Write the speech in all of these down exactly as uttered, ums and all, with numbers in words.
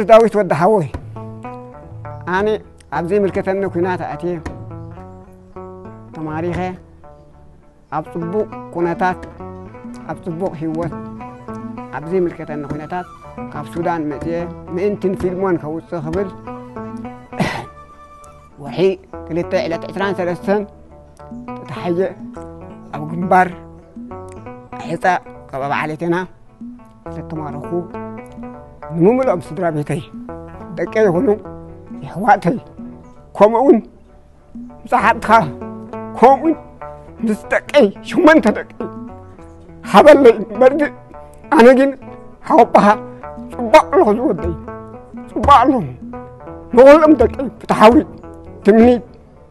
داويت ود حوي أنا أبزي ملكتنا كنات أتيه تماريخه أبصبو كناتات أبصبو هيوت أبزي ملكتنا كناتات كاب السودان متيه مئنتن فيلمون كوسط خبل وحي كلتا إلى عشرين سنة تحية أبو جنبار حتى كباب عليتنا تتمارخو نمو الأم صدرا بيتي دكاي هنو يحواتي كومون مساحتها كومون نستكاي شو من تدكاي حبل لي برد أنا جن حوبها صباح له زودي صباح له نقول أم دكاي بتحاول تمنيت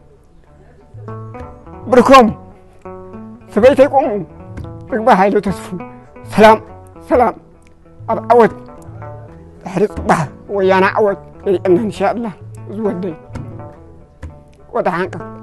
بركم سبيتكم ركبة هاي تسفو سلام سلام أود حرص به ويانا أود إن شاء الله زودي وتحنك